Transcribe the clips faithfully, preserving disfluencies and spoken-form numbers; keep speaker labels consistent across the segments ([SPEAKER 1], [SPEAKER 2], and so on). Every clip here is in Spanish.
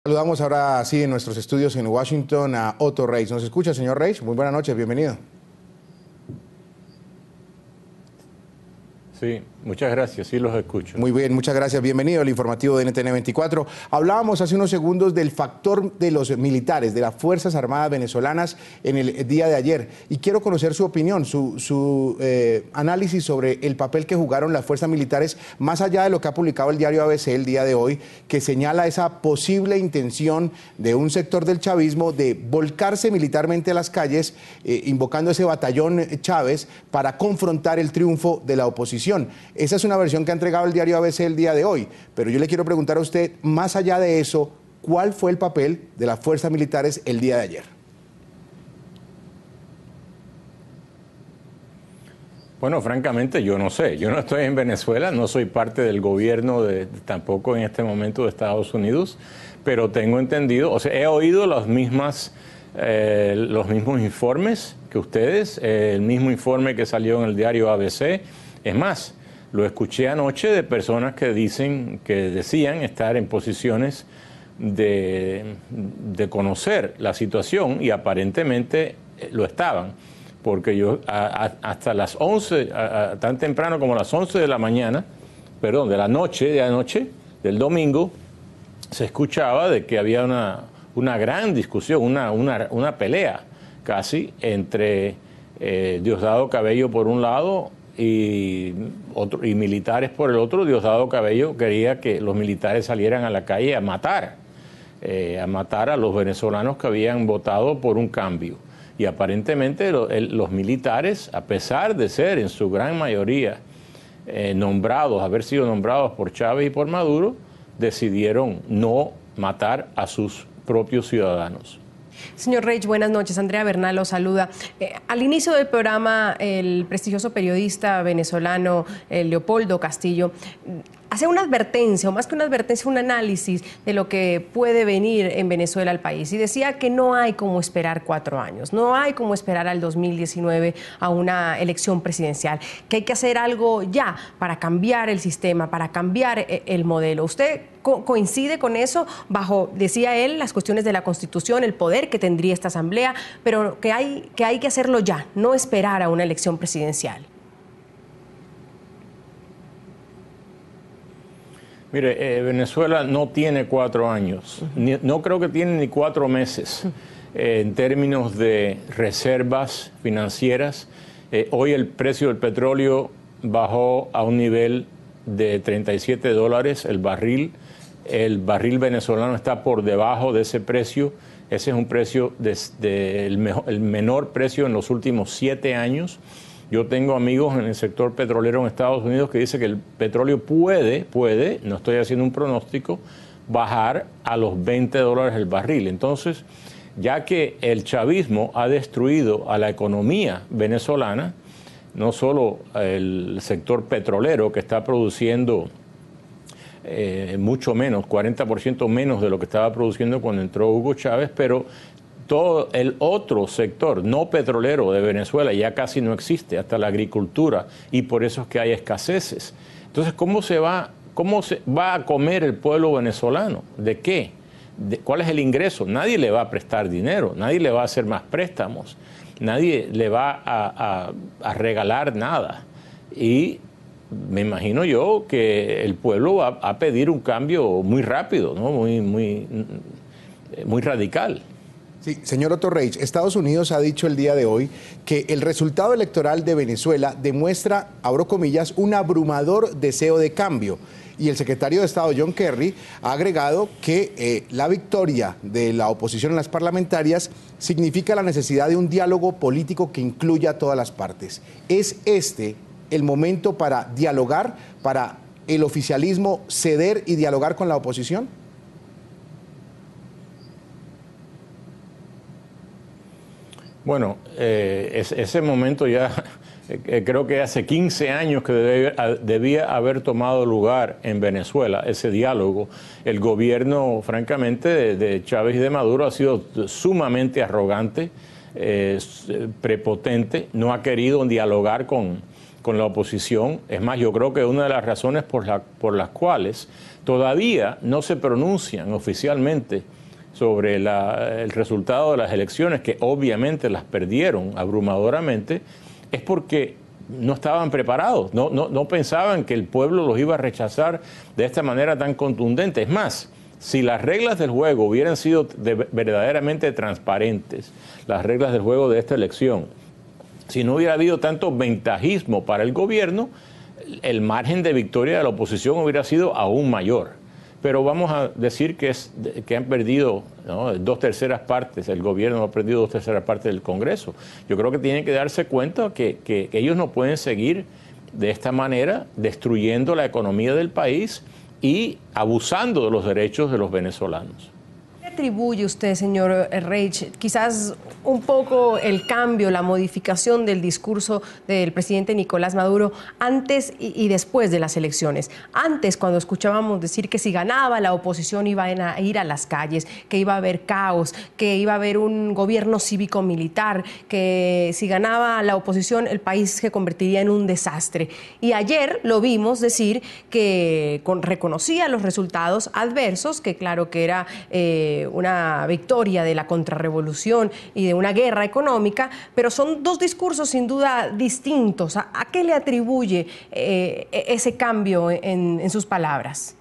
[SPEAKER 1] Saludamos ahora sí en nuestros estudios en Washington a Otto Reich. ¿Nos escucha, señor Reich? Muy buenas noches, bienvenido.
[SPEAKER 2] Sí, muchas gracias, sí los escucho.
[SPEAKER 1] Muy bien, muchas gracias. Bienvenido al informativo de N T N veinticuatro. Hablábamos hace unos segundos del factor de los militares, de las Fuerzas Armadas venezolanas en el día de ayer. Y quiero conocer su opinión, su, su eh, análisis sobre el papel que jugaron las fuerzas militares, más allá de lo que ha publicado el diario A B C el día de hoy, que señala esa posible intención de un sector del chavismo de volcarse militarmente a las calles, eh, invocando ese batallón Chávez para confrontar el triunfo de la oposición. Esa es una versión que ha entregado el diario A B C el día de hoy, pero yo le quiero preguntar a usted, más allá de eso, ¿cuál fue el papel de las fuerzas militares el día de ayer?
[SPEAKER 2] Bueno, francamente yo no sé, yo no estoy en Venezuela, no soy parte del gobierno de, tampoco en este momento de Estados Unidos, pero tengo entendido, o sea, he oído las mismas, eh, los mismos informes que ustedes, eh, el mismo informe que salió en el diario A B C. Es más, lo escuché anoche de personas que dicen, que decían estar en posiciones de, de conocer la situación y aparentemente lo estaban, porque yo a, a, hasta las once, a, a, tan temprano como las once de la mañana, perdón, de la noche, de anoche, del domingo, se escuchaba de que había una, una gran discusión, una, una, una pelea casi entre eh, Diosdado Cabello por un lado y, otro, y militares por el otro. Diosdado Cabello quería que los militares salieran a la calle a matar, eh, a matar a los venezolanos que habían votado por un cambio. Y aparentemente lo, el, los militares, a pesar de ser en su gran mayoría eh, nombrados, haber sido nombrados por Chávez y por Maduro, decidieron no matar a sus propios ciudadanos.
[SPEAKER 3] Señor Reich, buenas noches. Andrea Bernal lo saluda. Eh, al inicio del programa, el prestigioso periodista venezolano eh, Leopoldo Castillo hace una advertencia, o más que una advertencia, un análisis de lo que puede venir en Venezuela al país. Y decía que no hay como esperar cuatro años, no hay como esperar al dos mil diecinueve a una elección presidencial, que hay que hacer algo ya para cambiar el sistema, para cambiar el modelo. ¿Usted co coincide con eso? Bajo, decía él, las cuestiones de la Constitución, el poder que tendría esta Asamblea, pero que hay que, hay que hacerlo ya, no esperar a una elección presidencial.
[SPEAKER 2] Mire, eh, Venezuela no tiene cuatro años, ni, no creo que tiene ni cuatro meses eh, en términos de reservas financieras. Eh, hoy el precio del petróleo bajó a un nivel de treinta y siete dólares el barril. El barril venezolano está por debajo de ese precio. Ese es un precio de, de el, mejor, el menor precio en los últimos siete años. Yo tengo amigos en el sector petrolero en Estados Unidos que dicen que el petróleo puede, puede, no estoy haciendo un pronóstico, bajar a los veinte dólares el barril. Entonces, ya que el chavismo ha destruido a la economía venezolana, no solo el sector petrolero que está produciendo eh, mucho menos, cuarenta por ciento menos de lo que estaba produciendo cuando entró Hugo Chávez, pero todo el otro sector no petrolero de Venezuela ya casi no existe, hasta la agricultura, y por eso es que hay escaseces. Entonces, ¿cómo se va, cómo se va a comer el pueblo venezolano? ¿De qué? ¿De cuál es el ingreso? Nadie le va a prestar dinero, nadie le va a hacer más préstamos, nadie le va a, a, a regalar nada. Y me imagino yo que el pueblo va a pedir un cambio muy rápido, ¿no? muy, muy, muy radical.
[SPEAKER 1] Sí, señor Otto Reich, Estados Unidos ha dicho el día de hoy que el resultado electoral de Venezuela demuestra, abro comillas, un abrumador deseo de cambio. Y el secretario de Estado, John Kerry, ha agregado que eh, la victoria de la oposición en las parlamentarias significa la necesidad de un diálogo político que incluya a todas las partes. ¿Es este el momento para dialogar, para el oficialismo ceder y dialogar con la oposición?
[SPEAKER 2] Bueno, eh, es, ese momento ya eh, creo que hace quince años que debe, debía haber tomado lugar en Venezuela ese diálogo. El gobierno, francamente, de, de Chávez y de Maduro ha sido sumamente arrogante, eh, prepotente, no ha querido dialogar con, con la oposición. Es más, yo creo que una de las razones por, la, por las cuales todavía no se pronuncian oficialmente sobre la, el resultado de las elecciones, que obviamente las perdieron abrumadoramente, es porque no estaban preparados, no, no, no pensaban que el pueblo los iba a rechazar de esta manera tan contundente. Es más, si las reglas del juego hubieran sido de, verdaderamente transparentes, las reglas del juego de esta elección, si no hubiera habido tanto ventajismo para el gobierno, el margen de victoria de la oposición hubiera sido aún mayor. Pero vamos a decir que, es, que han perdido, ¿no?, dos terceras partes, el gobierno ha perdido dos terceras partes del Congreso. Yo creo que tienen que darse cuenta que, que ellos no pueden seguir de esta manera destruyendo la economía del país y abusando de los derechos de los venezolanos.
[SPEAKER 3] ¿Qué atribuye usted, señor Reich, quizás un poco el cambio, la modificación del discurso del presidente Nicolás Maduro antes y después de las elecciones? Antes, cuando escuchábamos decir que si ganaba la oposición iba a ir a las calles, que iba a haber caos, que iba a haber un gobierno cívico-militar, que si ganaba la oposición el país se convertiría en un desastre. Y ayer lo vimos decir que con, reconocía los resultados adversos, que claro que era eh, una victoria de la contrarrevolución y de una guerra económica, pero son dos discursos sin duda distintos. ¿A, a qué le atribuye eh, ese cambio en, en sus palabras?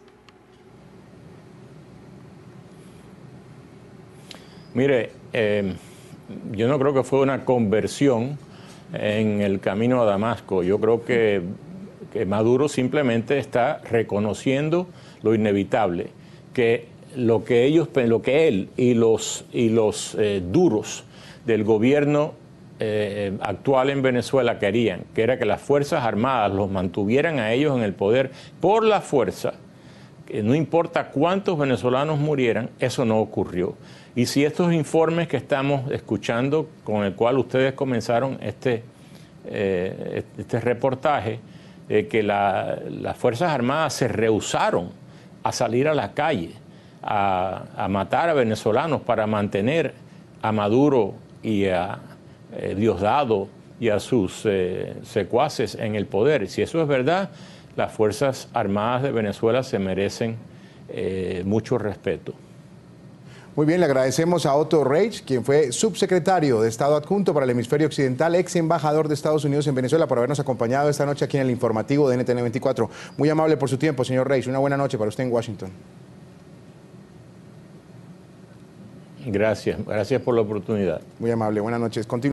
[SPEAKER 2] Mire, eh, yo no creo que fue una conversión en el camino a Damasco. Yo creo que, que Maduro simplemente está reconociendo lo inevitable, que lo que ellos, lo que él y los, y los eh, duros del gobierno eh, actual en Venezuela querían, que era que las Fuerzas Armadas los mantuvieran a ellos en el poder por la fuerza, que no importa cuántos venezolanos murieran, eso no ocurrió. Y si estos informes que estamos escuchando, con el cual ustedes comenzaron este, eh, este reportaje, eh, que la, las Fuerzas Armadas se rehusaron a salir a la calle, A, a matar a venezolanos para mantener a Maduro y a eh, Diosdado y a sus eh, secuaces en el poder. Si eso es verdad, las Fuerzas Armadas de Venezuela se merecen eh, mucho respeto.
[SPEAKER 1] Muy bien, le agradecemos a Otto Reich, quien fue subsecretario de Estado adjunto para el hemisferio occidental, ex embajador de Estados Unidos en Venezuela, por habernos acompañado esta noche aquí en el informativo de N T N veinticuatro. Muy amable por su tiempo, señor Reich. Una buena noche para usted en Washington.
[SPEAKER 2] Gracias, gracias por la oportunidad.
[SPEAKER 1] Muy amable, buenas noches. Continu